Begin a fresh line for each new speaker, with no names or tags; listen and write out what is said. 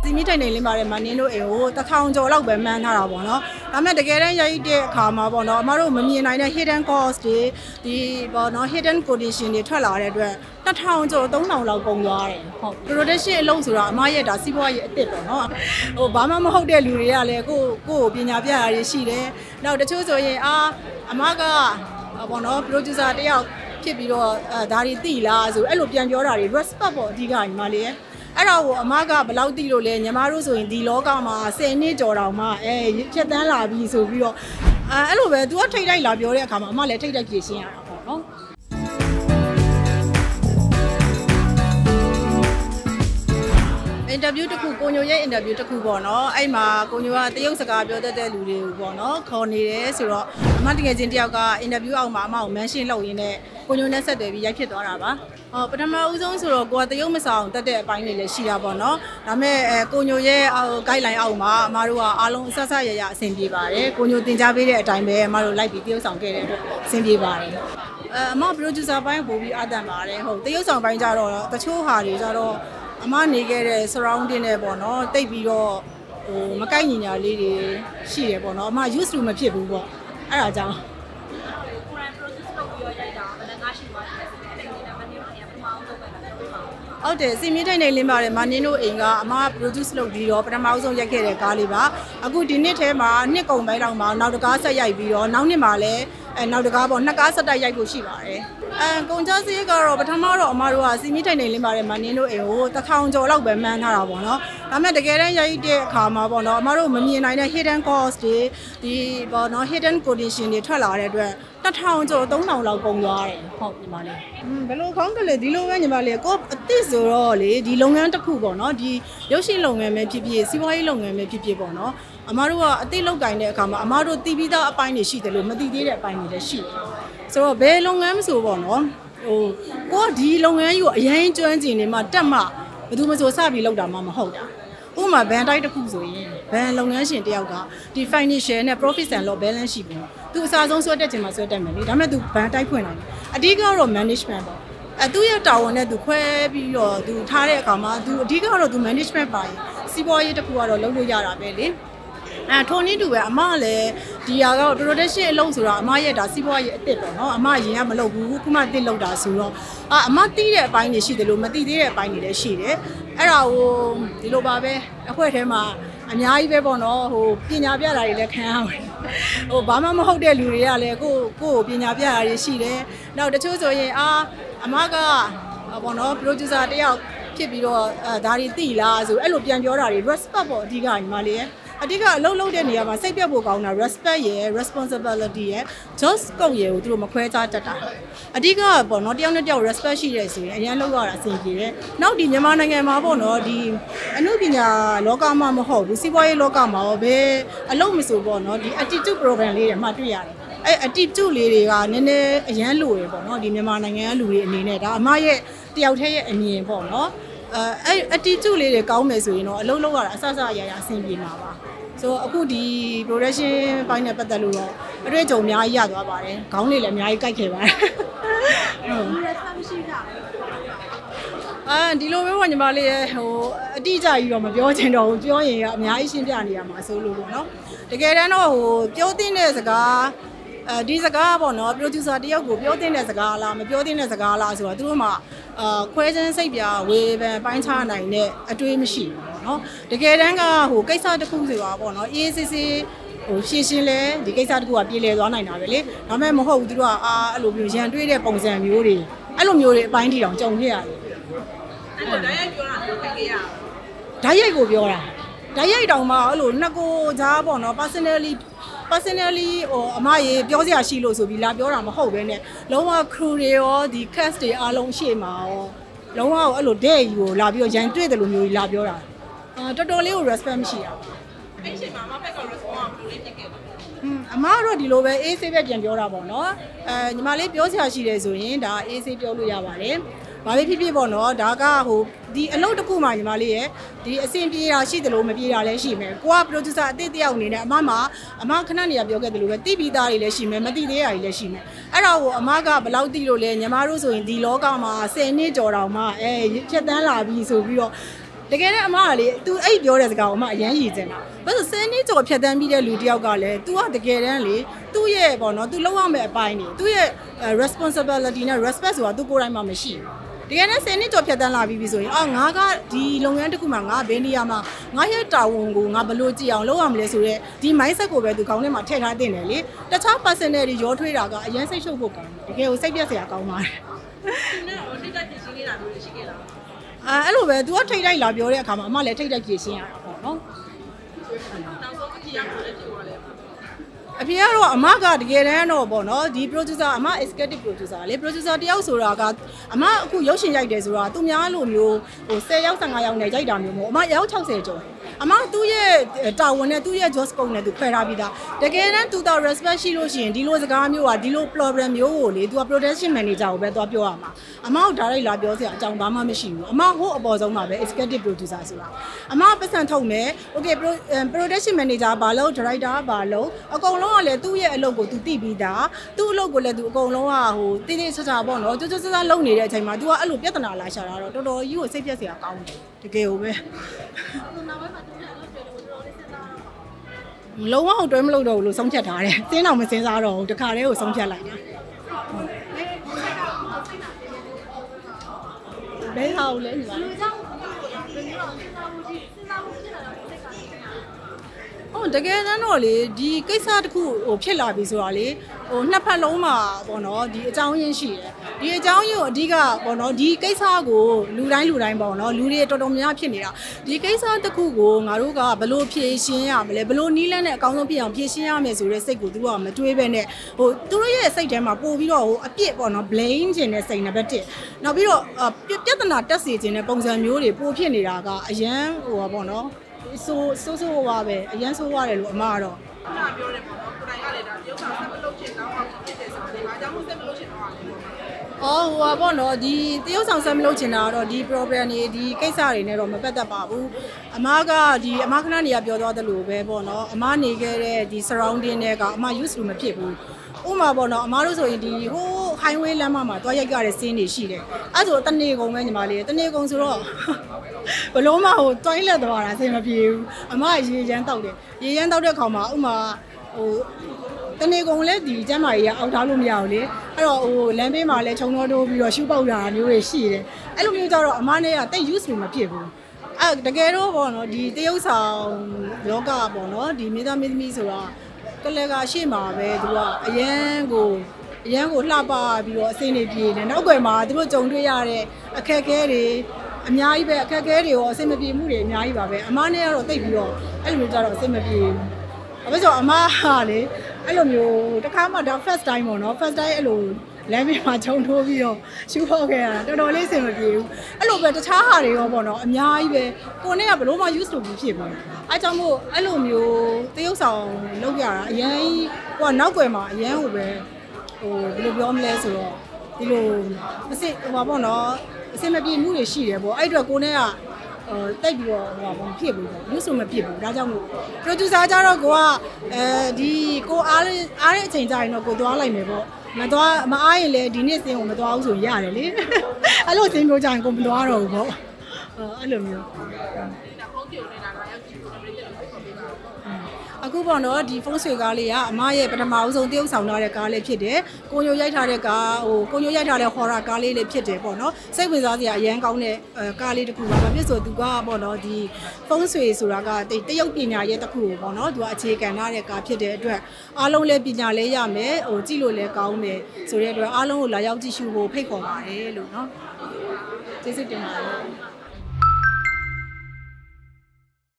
စီမီထိုင်နေလင်းပါတယ်မနင်းတို့အိမ်ကို1000ကျော်လောက်ပဲမှန်းထားတာပေါ့နော်ဒါပေမဲ့တကယ်တမ်းရိုက်တဲ့အခါမှာပေါ့နော်အမတို့မမြင်နိုင်တဲ့ hidden cost တွေဒီပေါ့နော် hidden condition တွေထွက်လာတဲ့အတွက်1000ကျော်3000လောက်ကုန်သွားတယ်ဟုတ် production အလုပ်ဆိုတာအမရဲ့ဒါစီးပွားရေးအစ်စ်ပေါ့နော်ဟိုဘာမှမဟုတ်တဲ့လူတွေကလည်းကိုပညာပြရတွေရှိတယ်နောက်တချို့ဆိုရင်အမကပေါ့နော် producer တယောက်ဖြစ်ပြီးတော့ဒါတွေသိလားဆိုအဲ့လိုပြန်ပြောတာတွေ respect ပေါ့အဓိကညီမလေးရဲ့အဲ့တော့အမကဘယ်လောက်သိလို့လဲညီမတို့ဆိုရင်ဒီလောကမှာ10နှစ်ကျော်တောင်မှဖြတ်တန်းလာပြီဆိုပြီးတော့အဲ့လိုပဲ तू ကထိတ်တိုက်လာပြောတဲ့အခါမှာအမလည်းထိတ်တိုက်ဖြေရှင်းရတာပေါ့နော်အင်တာဗျူးတစ်ခုကိုညိုရဲ့အင်တာဗျူးတစ်ခုပေါ့နော်အဲ့မှာကိုညိုကတရုတ်စကားပြောတတ်တဲ့လူတွေကိုပေါ့နော်ခေါ်နေတယ်ဆိုတော့အမတကယ်ချင်းတယောက်ကအင်တာဗျူးအောက်မှာအမကိုမန်ရှင်းလုပ်ရင်းနဲ့ကိုညိုနဲ့ဆက်သွယ်ပြီးရိုက်ဖြစ်သွားတာပါပထမဦးဆုံးဆိုတော့ကိုကတရုတ်မဆောင်တတ်တဲ့အပိုင်းတွေလည်းရှိတာပေါ့နော်ဒါပေမဲ့ကိုညိုရဲ့ guideline အောက်မှာအမတို့ကအားလုံးအဆက်ဆက်ရရအဆင်ပြေပါတယ်ကိုညိုတင် जा ပေးတဲ့အတိုင်းပဲအမတို့လိုက်ပြီးတရုတ်ဆောင်ခဲ့တဲ့အတွက်အဆင်ပြေပါတယ်အမ producer ဘိုင်းပို့ပြီးအတန်ပါတယ်ဟုတ်တရုတ်ဆောင်ပိုင်းကြတော့တချို့ဟာတွေကြတော့အမနေခဲ့တဲ့ surrounding နဲ့ပေါ့နော်တိတ်ပြီးတော့မကိုက်ညီညာလေးတွေရှိတယ်ပေါ့နော်အမ used to မဖြစ်ဘူးပေါ့အဲ့ဒါကြောင့်ဟုတ်တယ်စီမီထိုင်နေလင်းပါတယ်မနင်းတို့အိမ်ကအမ produce လုပ်ပြီးတော့ပထမဆုံးရိုက်ခဲ့တဲ့ကားလေးပါအခုဒီနှစ်ထဲမှာနှစ်ကုန်ပိုင်းလောက်မှာနောက်တကားဆက်ရိုက်ပြီးတော့နောက်နှစ်မှာလည်းနောက်တကားပေါ့နှစ်ကားဆက်တိုက်ရိုက်ဖို့ရှိပါတယ်ကုန်ကြစရိတ်ကတော့ပထမတော့အမတို့ကစီမီထိုင်နေလင်းပါတယ်မနင်းတို့အိမ်ကို1000ကျော်လောက်ပဲမှန်းထားတာပေါ့နော်ဒါပေမဲ့တကယ်တမ်းရိုက်တဲ့အခါမှာပေါ့နော်အမတို့မမြင်နိုင်တဲ့ hidden cost တွေဒီပေါ့နော် hidden condition တွေထွက်လာတဲ့အတွက်1000ကျော်3000လောက်ကုန်သွားတယ်ဟုတ်ညီမလေးဘယ်လိုခေါင်းကလေးဒီလိုပဲညီမလေးကိုအသစ်ဆိုတော့လေဒီလုပ်ငန်းတစ်ခုပေါ့နော်ဒီရုပ်ရှင်လုပ်ငန်းပဲဖြစ်ဖြစ်စီးပွားရေးလုပ်ငန်းပဲဖြစ်ဖြစ်ပေါ့နော်အမတို့ကအသစ်လုပ်ကိုင်တဲ့အခါမှာအမတို့တည်ပြီးသားအပိုင်းတွေရှိတယ်လို့မတည်သေးတဲ့အပိုင်းတွေလည်းရှိတယ်ဆိုတော့ဘယ်လုပ်ငန်းမဆိုပေါ့နော်ကိုကဒီလုပ်ငန်းကြီးကိုအရင်ကျွမ်းကျင်နေမှတက်မှဘယ်သူမှဆိုစပြီးလုပ်တာမှမဟုတ်တာဥပမာဘန်တိုက်တစ်ခုဆိုရင်ဘန်လုပ်ငန်းရှင်တယောက်ကဒီ financial နဲ့ profit and loss balance ရှိဘူးသူအစားဆုံးဆွဲတက်ချင်မှဆွဲတက်မယ်လေဒါပေမဲ့သူဘန်တိုက်ဖွင့်တာအဓိကတော့ management ပေါ့သူရဲ့တာဝန်နဲ့သူခွဲပြီးတော့သူထားတဲ့အခါမှာသူအဓိကတော့သူ management ပါရင်စီးပွားရေးတစ်ခုကတော့လုပ်လို့ရတာပဲလေထိုနည်းတူပဲအမလည်းဒီဟာကတော့ production အလုပ်ဆိုတာအမရဲ့ဒါစီးပွားရေးအစ်စ်ပေါ့နော်အမရင်ကမလုပ်ဘူးခုမှတစ်လုပ်တာဆိုတော့အမသိတဲ့အပိုင်းတွေရှိတယ်လို့မသိသေးတဲ့အပိုင်းတွေလည်းရှိတယ်အဲ့ဒါကိုဒီလိုပါပဲအဖွဲ့ထဲမှာအများကြီးပဲပေါ့နော်ပညာပြတာတွေလည်းခံရပါတယ်ဘာမှမဟုတ်တဲ့လူတွေကလည်းကိုပညာပြတာတွေရှိတယ်နောက်တချို့ဆိုရင်အမကပေါ့နော် producer တယောက်ဖြစ်ပြီးတော့ဒါတွေသိလားဆိုအဲ့လိုပြန်ပြောတာတွေ respect ပေါ့အဓိကညီမလေးအဓိကအလုပ်လုပ်တဲ့နေရာမှာစိတ်ပြတ်ဖို့ကောင်းတာ respect ရယ် responsibility ရယ် just ကုတ်ရယ်ကိုသူတို့မခွဲခြားတတ်တာအဓိကပေါ့နော်တယောက်နဲ့တယောက် respect ရှိတယ်ဆိုရင်အရင်လုပ်ရတာအဆင်ပြေတယ်နောက်ဒီမြန်မာနိုင်ငံမှာပေါ့နော်ဒီအမှုပညာလောကမှာမဟုတ်ဘူးစီးပွားရေးလောကမှာရောဘယ်အလုပ်မဆိုပေါ့နော်ဒီ attitude program လေးတွေမှတွေ့ရတယ်အဲ့ attitude လေးတွေကနည်းနည်းအရန်လိုတယ်ပေါ့နော်ဒီမြန်မာနိုင်ငံကလူတွေအနေနဲ့ဒါအမရဲ့တယောက်တည်းရဲ့အမြင်ပေါ့နော်အဲ့ attitude လေးတွေကောင်းမယ်ဆိုရင်တော့အလုပ်လုပ်ရတာအဆအရာအဆင်ပြေမှာပါဆိုအခုဒီ production ပိုင်းနဲ့ပတ်သက်လို့တော့အတွေ့အကြုံအများကြီးရသွားပါတယ်။ခေါင်းလေးလည်းအများကြီးကြိုက်ခဲ့ပါတယ်။ဟုတ်။ဒီလည်းဆက်မရှိတာ။ဒီလိုပဲပေါ့ညီမလေးရဲ့အတိအကျကြီးတော့မပြောချင်တော့ဘူးပြောရင်အများကြီးရှင်းပြနေရမှာဆိုလို့ပေါ့နော်။တကယ်တမ်းတော့ပြောသင့်တဲ့စကားဒီစကားပေါ့နော် producer တယောက်ကိုပြောသင့်တဲ့စကားလားမပြောသင့်တဲ့စကားလားဆိုတော့သူတို့မှခွဲခြမ်းစိတ်ပြဝေဖန်ပိုင်းခြားနိုင်တဲ့အတွေ့မရှိဘူးပေါ့နော်တကယ်တမ်းကကိစ္စတစ်ခုဆိုတာပေါ့နော်အေးစစ်စစ်ရှင်းရှင်းလဲဒီကိစ္စတစ်ခုကပြေလည်သွားနိုင်တာပဲလေဒါပေမဲ့မဟုတ်ဘူးသူတို့ကအဲ့လိုမျိုးရန်တွေးတဲ့ပုံစံမျိုးတွေအဲ့လိုမျိုးတွေအပိုင်းထိတောင်ကြုံခဲ့ရတယ်အဲ့လိုဓာတ်ရိုက်ပြောတာမျိုးခဲ့ရဓာတ်ရိုက်ကိုပြောတာဓာတ်ရိုက်တောင်မှအဲ့လိုနှစ်ကိုကြားပေါ့နော် personally အမရေပြောစရာရှိလို့ဆိုပြီးလာပြောတာမဟုတ်ပဲနဲ့လုံးဝ crew တွေရောဒီ cast တွေအားလုံးရှေ့မှာရောလုံးဝအဲ့လိုတဲ့ကြီးကိုလာပြီးတော့ရန်တွေ့တယ်လို့မျိုးကြီးလာပြောတာတော်တော်လေးကို respect မရှိတာအဲ့ချိန်မှာအမဘက်က response ဘယ်လိုလေးဖြစ်ခဲ့လဲအမကတော့ဒီလိုပဲအေးဆေးပဲပြန်ပြောတာပေါ့နော်ညီမလေးပြောစရာရှိတယ်ဆိုရင်ဒါအေးဆေးပြောလို့ရပါတယ်ဘာပဲဖြစ်ဖြစ်ပေါ့နော်ဒါကဒီအလုပ်တစ်ခုမှညီမလေးရဲ့ဒီအဆင်ပြေတာရှိတယ်လို့မပြေတာလည်းရှိမယ်ကိုက producer အသစ်တယောက်အနေနဲ့အမခဏနေရပြောခဲ့တယ်လို့ပဲတိပြီးသားတွေလည်းရှိမယ်မတိသေးတာတွေလည်းရှိမယ်အဲ့ဒါကိုအမကဘယ်လောက်တိလို့လဲညီမတို့ဆိုရင်ဒီလောကမှာ10နှစ်ကျော်တောင်မှဖြတ်တန်းလာပြီဆိုပြီးတော့တကယ်လည်းအမကလေ तू အဲ့ပြောတဲ့စကားကိုအမအရန်ရည်စင်တာဘာလို့10နှစ်ကျော်ဖြတ်တန်းပြီးတဲ့လူတယောက်ကလည်း तू ကတကယ်တမ်းလေသူ့ရဲ့ပေါ့နော် तू လောက်ရမယ့်အပိုင်းနေသူ့ရဲ့ responsibility နဲ့ respect ဆိုတာ तू ကိုယ်တိုင်မှမရှိဘူးတကယ်နဲ့10နှစ်ကျော်ဖြတ်တန်းလာပြီးဆိုရင်ငါကဒီလုပ်ငန်းတစ်ခုမှာငါဘယ်နေရာမှာငါရဲ့တာဝန်ကိုငါဘယ်လိုကြည့်အောင်လုပ်ရမလဲဆိုတော့ဒီ mindset ကိုပဲ तू ခေါင်းထဲမှာထည့်ထားတင်တယ်လေတခြား personal တွေရောထွေးတာကအရင်စိတ်ရှုပ်ဖို့ကောင်းတယ်တကယ်ကိုစိတ်ပြက်စရာကောင်းပါတယ်နင်ကထိတ်တိုက်ပြင်ရှင်းနေတာမျိုးရှိခဲ့လားအဲ့လိုပဲ तू ကထိတ်တိုက်လာပြောတဲ့အခါမှာအမလည်းထိတ်တိုက်ပြင်ရှင်းရတာပေါ့နော်နောက်ဆုံးအကြည့်ရမှာလည်းပြောရလဲအဖေကတော့အမကတကယ်တမ်းတော့ပေါ့နော်ဒီ producer အမ executive producer လေ producer တယောက်ဆိုတာကအမအခုရုပ်ရှင်ရိုက်တယ်ဆိုတာသူများလိုမျိုးဟို10ယောက်15ယောက်နဲ့ရိုက်တာမျိုးမဟုတ်အမရောက်60ကျော်အမသူ့ရဲ့တာဝန်နဲ့သူ့ရဲ့ job scope နဲ့သူခွဲထားပြီးသားတကယ်တမ်းသူတော့ respect ရှိလို့ရှိရင်ဒီလိုစကားမျိုးကဒီလို problem မျိုးကိုလေသူက production manager ကိုပဲသွားပြောရမှာအမကိုဒါလိုက်လာပြောစရာအကြောင်းဘာမှမရှိဘူးအမဟိုအပေါ်ဆုံးမှာပဲ executive producer ဆိုတာအမပတ်စံထုတ်မယ် okay production manager ဘာလို့ director ဘာလို့အကုန်လုံးကလည်းသူ့ရဲ့အလုပ်ကိုသူသိပြီးသားသူ့အလုပ်ကိုလည်းသူအကုန်လုံးကဟိုတိတိကျကျပေါ့နော်ကြွကြွစစလုပ်နေတဲ့အချိန်မှာ तू ကအဲ့လိုပြဿနာလာရှာတာတော့တော်တော်ကြီးကိုစိတ်ပြက်စရာကောင်းတယ်တကယ်ကိုပဲလုံးဝတွဲမလုပ်တော့ဘူးလို့ဆုံးဖြတ်ထားတယ်။တင်းအောင်မစင်းစားတော့ဘူးတခါတည်းကိုဆုံးဖြတ်လိုက်တယ်။ဘယ်ဟာလဲညီမ။ဟုတ်တကယ်တမ်းတော့လေဒီကိစ္စတစ်ခုဟိုဖြစ်လာပြီဆိုတာလေဟိုနှစ်ဖက်လုံးမှာပေါ့နော်ဒီအကြောင်းရင်းရှိတယ်ဒီအကြောင်းရင်းကိုအဓိကပေါ့နော်ဒီကိစ္စကိုလူတိုင်းပေါ့နော်လူတွေတော်တော်များများဖြစ်နေတာဒီကိစ္စတစ်ခုကိုငါတို့ကဘလို့ဖြေရှင်းရမလဲဘလို့နီးလန်းနဲ့အကောင်းဆုံးဖြစ်အောင်ဖြေရှင်းရမယ်ဆိုတဲ့စိတ်ကိုသူကမတွေးပဲနဲ့ဟိုသူတို့ရဲ့စိတ်ထဲမှာပို့ပြီးတော့ဟိုအပြစ်ပေါ့နော် blame ခြင်းနဲ့စိတ်နံပါတ်1နောက်ပြီးတော့ပြဿနာတက်စေခြင်းနဲ့ပုံစံမျိုးတွေပို့ဖြစ်နေတာကအရန်ဟိုပါပေါ့နော်ဆိုးပါပဲအရန်ဆိုးရတယ်လို့အမကတော့ခုနပြောတယ်ပေါ့နော်ကိုယ်တိုင်ကလည်းဒါရုပ်ဆောင်ဆက်မလုပ်ချင်တော့ဖြစ်တယ်ဆိုတော့ဒါကြောင့်မို့ဆက်မလုပ်ချင်တော့ရတယ်ပေါ့အော်ဟိုပါပေါ့နော်ဒီတရုပ်ဆောင်ဆက်မလုပ်ချင်တာကတော့ဒီ program တွေဒီကိစ္စတွေနဲ့တော့မပတ်သက်ပါဘူးအမကဒီအမခဏနေရပြောသွားသလိုပဲပေါ့နော်အမနေခဲ့တဲ့ဒီ surrounding တွေကအမ use လို့မဖြစ်ဘူးဥမာပေါ့နော်အမားတို့ဆိုရင်ဒီဟို highway လမ်းမှာတွားရိုက်ရတဲ့စင်းတွေရှိတယ်အဲ့ဆိုတနေကုန်ပဲညီမလေးတနေကုန်ဆိုတော့ဘလုံးမဟိုတွိုင်းလက်သွားတာအဆင်မပြေဘူးအမရေရမ်းတောက်တယ်ရေရမ်းတောက်တဲ့ခါမှာဥမာဟိုတနေကုန်လဲဒီကျမ်းမာကြီးကအောက်ထားလို့မရဘူးလေအဲ့တော့ဟိုလမ်းဘေးမှာလဲခြုံတော့တိုးပြီးတော့ရှူပေါက်တာမျိုးတွေရှိတယ်အဲ့လိုမျိုးကြတော့အမနဲ့ကတိတ် use လို့မဖြစ်ဘူးအဲ့တကယ်တော့ပေါ့နော်ဒီတရုပ်ဆောင်လောကပေါ့နော်ဒီမိသားမင်းသမီးဆိုတာကလေးကရှေ့မှာပဲသူကအရန်ကိုလှပပြီးတော့အစင်းနေပြေတယ်နောက်ွယ်မှာသူတို့ကြုံတွေ့ရတဲ့အခက်အခဲတွေအများကြီးပဲအခက်အခဲတွေရောအဆင်မပြေမှုတွေအများကြီးပါပဲအမနဲ့ကတော့တိတ်ပြီးတော့အဲ့လိုမျိုးကြတော့အဆင်မပြေဘူးအဲ့ဆိုအမဟာလေအဲ့လိုမျိုးတခါမှဒါ first time ပေါ့နော် first time အဲ့လိုလမ်းဘေးမှာခြုံထိုးပြီးတော့ရှူဖောက်ခဲ့ရတာတော်တော်လေးအဆင်မပြေဘူးအဲ့လိုပဲတခြားဟာတွေရောပေါ့နော်အများကြီးပဲကိုနဲ့ကဘလို့မှ use လုပ်ပြီးဖြစ်ပါအဲ့ကြောင့်မို့အဲ့လိုမျိုးတရုပ်ဆောင်လုပ်ရတာအရင်ဟိုကနောက်ွယ်မှာအရင်ဟိုပဲဟိုဘယ်လိုပြောမလဲဆိုတော့ဒီလိုအစ်ဟိုပါပေါ့နော်အဆင်မပြေမှုတွေရှိတယ်ပေါ့အဲ့အတွက်ကိုနဲ့ကတိတ်ပြီးတော့ဟိုပါမဖြစ်ဘူးပေါ့ use မဖြစ်ဘူးဒါကြောင့်မို့ producer ကြတော့ကိုကဒီကိုအားတဲ့အချိန်ကြရင်တော့ကိုသွားလိုက်မယ်ပေါ့မအားရင်လည်းဒီနေ့စင်းကိုမသွားဘူးဆိုရတယ်လေအဲ့လိုစင်းမျိုးကြရင်ကိုမသွားတော့ဘူးပေါ့အဲ့လိုမျိုးအခုပေါ့နော်ဒီဖုန်းဆွေကားလေးကအမရဲ့ပထမအဆုံးတရုပ်ဆောင်ထားတဲ့ကားလေးဖြစ်တယ်ကိုညိုရိုက်ထားတဲ့ကားဟိုကိုညိုရိုက်ထားတဲ့ horror ကားလေးဖြစ်တယ်ပေါ့နော်စိတ်ဝင်စားစရာအရန်ကောင်းတဲ့ကားလေးတစ်ခုပါဘာဖြစ်ဆိုသူကပေါ့နော်ဒီဖုန်းဆွေဆိုတာကတရုပ်ပညာရဲ့တစ်ခုပေါ့နော်သူကအခြေခံထားတဲ့ကားဖြစ်တဲ့အတွက်အားလုံးလည်းပညာလည်းရမယ်ဟိုကြည့်လို့လည်းကောင်းတယ်ဆိုတဲ့အတွက်အားလုံးကိုလာရောက်ကြည့်ရှုဖို့ဖိတ်ခေါ်ပါတယ်လို့နော်ကျေးဇူးတင်ပါတယ်